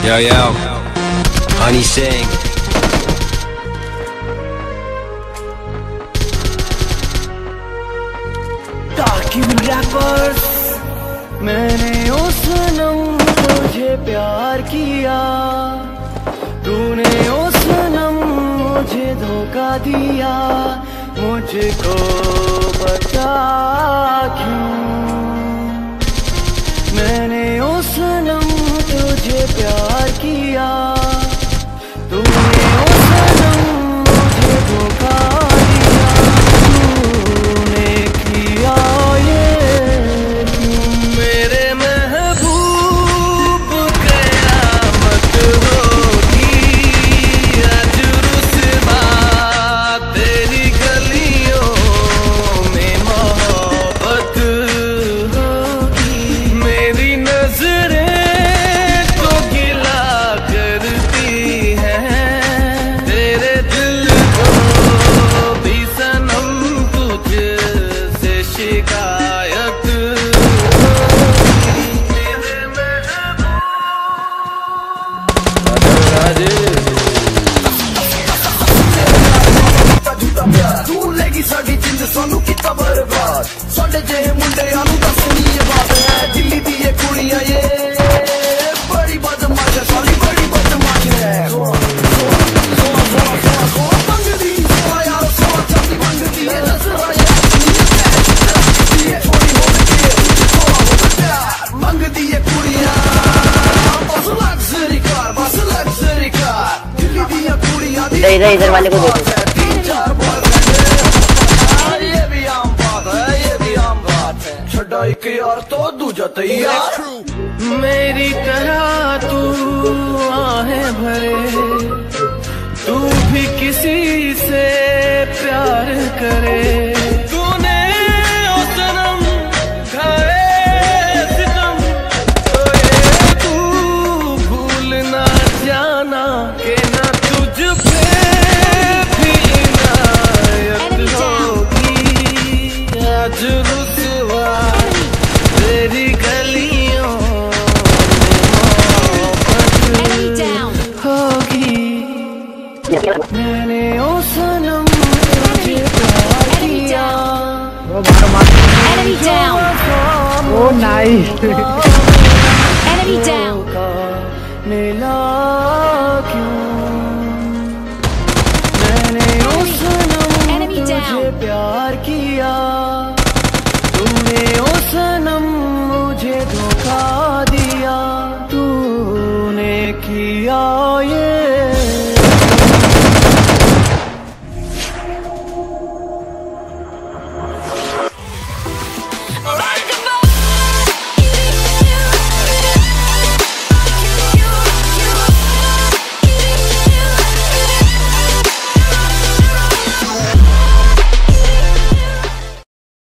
Yo, yo, Honey Sing. Rappers मैंने ओ सनम तुझे प्यार किया, तूने ओ सनम मुझे धोखा दिया, मुझको बता क्यों। मैंने ओ सनम तुझे प्यार किया, तूने ओ सनम मुझे धोखा दिया, तूने किया ये क्यों। मेरे महबूब कयामत होगी आज रुसवा तेरी गलियों में मोहब्बत होगी। मेरी नजरें तो गिला करती हैं तेरे दिल को भी सनम तुझसे शिकायत होगी। मेरे तू लेगी साडी जिंद सानू किता बर्बाद, साडे जेहे मुंडियां नू दसनी ये बात है। दिल्ली दी ये कुड़ियां ये बड़ी बदमाश है, साली बड़ी बदमाश है। मंगदी सोना यार सोना चांदी मंगदी है, नजर आए थोड़ी हो गई मंगदी ये कुड़ियां बस लग्जरी कार, बस लग्जरी कार। दिल्ली दी ये कुड़ियां इधर वाले को देखो। एक यार तो दूजा तैयार। मेरी तरह तू आहें भरे, तू भी किसी से प्यार करे। तूने ओ सनम खाए सितम, तो ये तू भूल ना जाना कि ना तुझ पे भी इनायत होगी आज रुसवा तेरी गलियों में होगी। मैंने ओ सनम तुझे प्यार किया, ओ नाइस। मिला क्यों। मैंने ओ सनम तुझे प्यार किया, तूने ओ सनम मुझे धोखा दिया, तूने किया